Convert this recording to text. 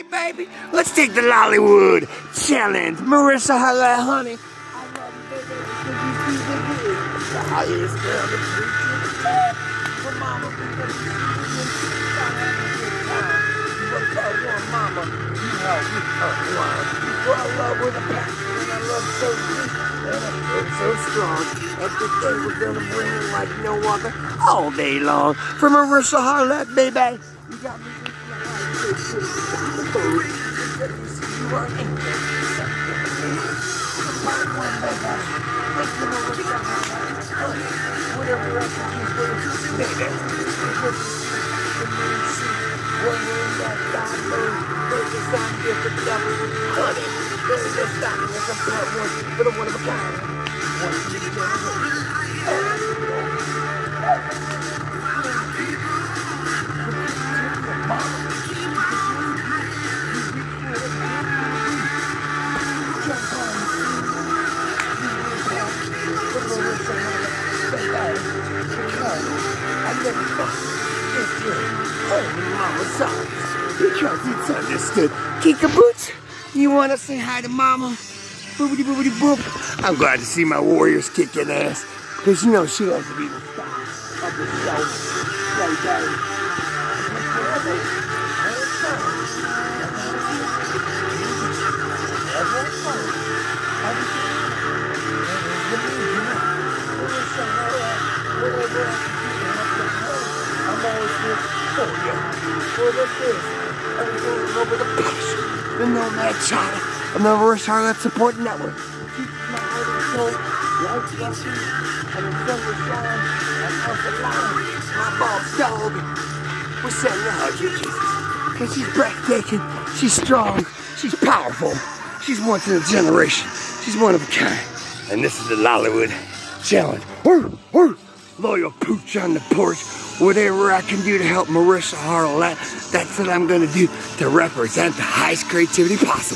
Hey, baby, let's take the Lollywood challenge. Marissa Harlette, honey. I love you, baby, because you do the highest girl that you for mama, because you got having a good time. You look like one mama. You help me unwind. You fall in love with a passion, and I love so deep, and I feel so strong. And today we're gonna bring it like no other all day long. For Marissa Harlette, baby. You got me. Because it's understood. Kika Boots, you want to say hi to mama? Boobity boobity boop. I'm glad to see my warriors kicking ass. Because you know she has to be the star of the show. Right there. Over the passion, the Nomad Child of the Marissa Harlette Support Network. Keep my heart and soul, life blessing, and the sun will shine, and Alpha Lion, my boss dog. We're sending her to Jesus, because she's breathtaking, she's strong, she's powerful, she's once in a generation, she's one of a kind. And this is the Lollywood Challenge. Woo, woo. Loyal pooch on the porch. Whatever I can do to help Marissa Harlette, that's what I'm gonna do to represent the highest creativity possible.